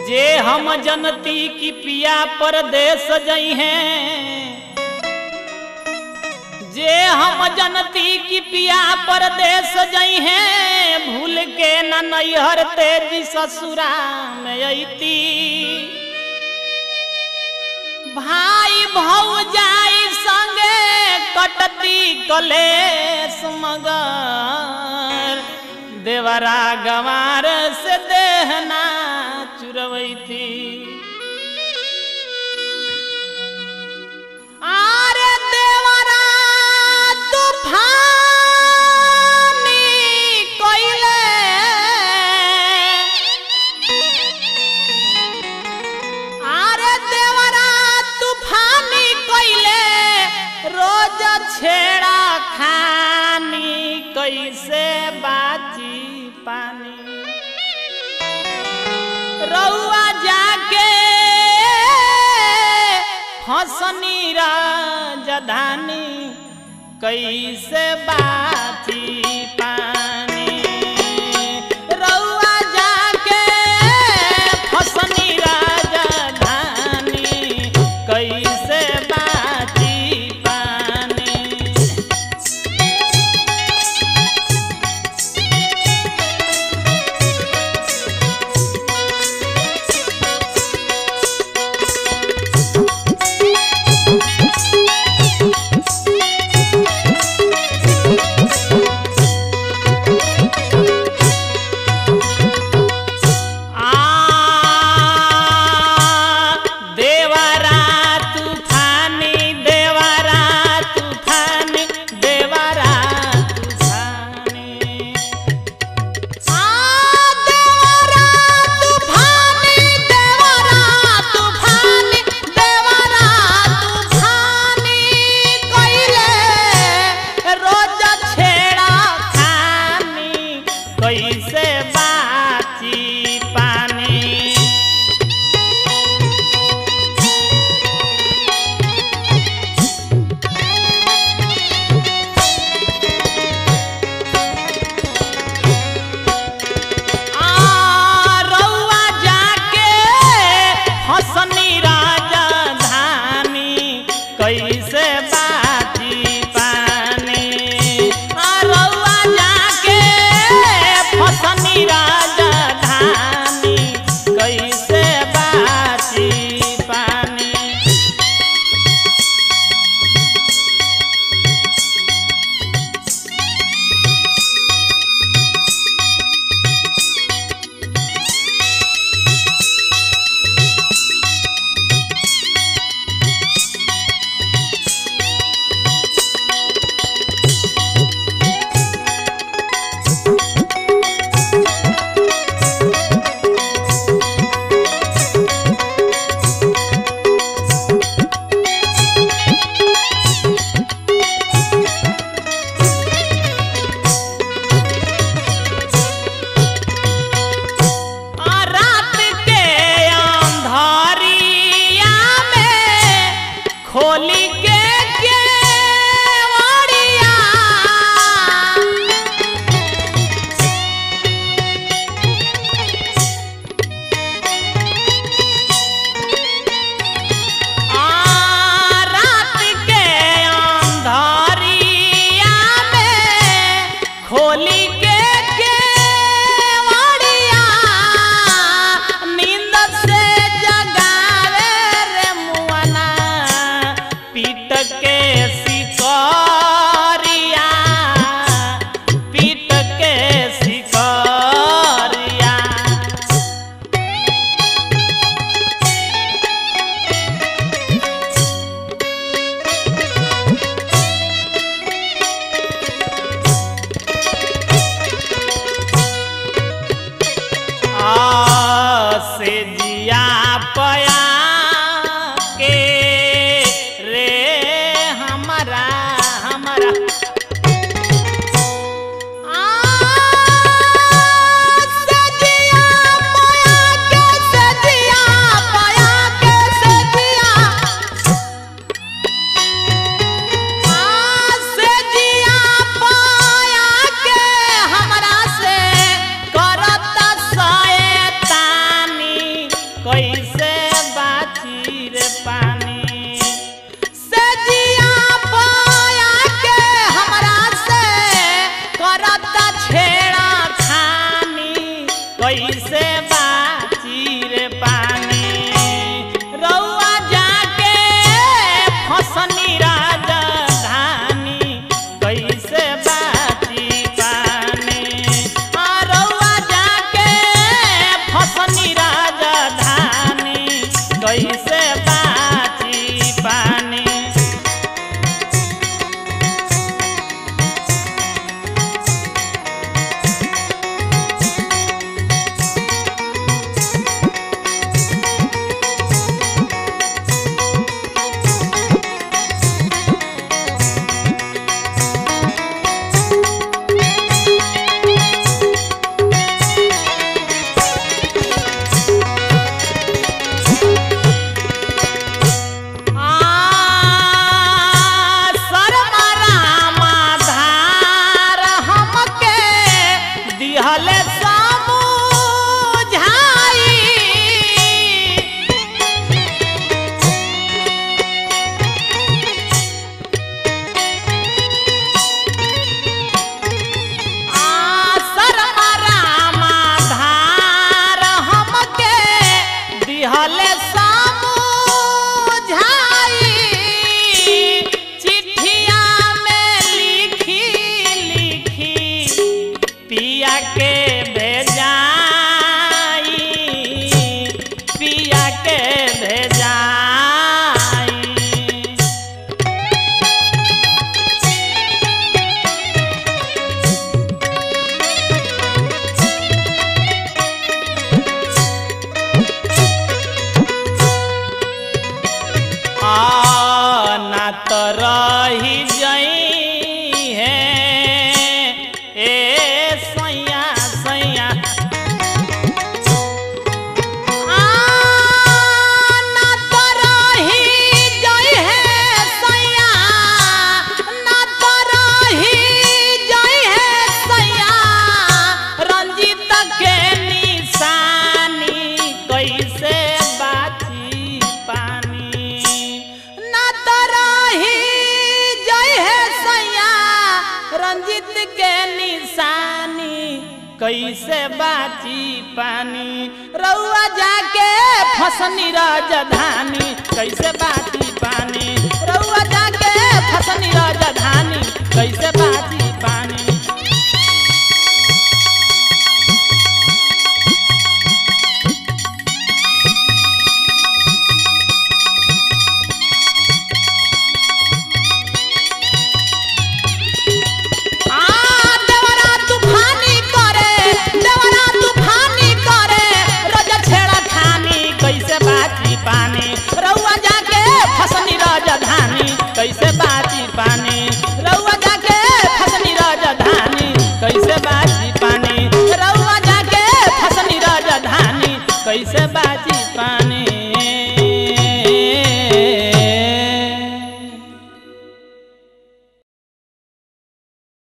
जे हम जनती की पिया परदेस जई हैं, जे हम जनती की पिया परदेस जई हैं, भूल के न नैहर तेजी ससुरा में अइती। भाई भौजाई संगे कटती कलेस मगर, देवरा गंवार से देहना चुरवैती। आरे देवरा तूफानी कइले, आरे देवरा तूफानी कइले, रोज छेड़ा खानी कैसे बाची पानी। रउआ जाके हंसनी राजधानी कैसे बाची पानी। रउआ जाके हंसनी राजधानी कैसे बाची पानी। कैसे बाची पानी। रउआ जाके हंसनी राजधानी कैसे बाची पानी। रउआ जाके हंसनी राजधानी कैसे बाची पानी। खोली के केवड़िया, रात के अंधारिया में खोली के केवड़िया, नींद से जगावे रे मुअना पीट के शिकारिया, पीट के शिकारिया। से जिया पया के हमारा कैसे बाची रे पानी रउआ जाके फसनी राजधानी कैसे बाची पानी रउआ जाके फसनी राजधानी कैसे बाची पानी रही जई है ए सैया सैया ना तो रही जई है सैया ना तो रही जई है सैया रंजीत के निशानी कैसे बाची पानी ना तो रंजित के निशानी कैसे बाची पानी रउआ जाके फसनी राजधानी कैसे बाची पानी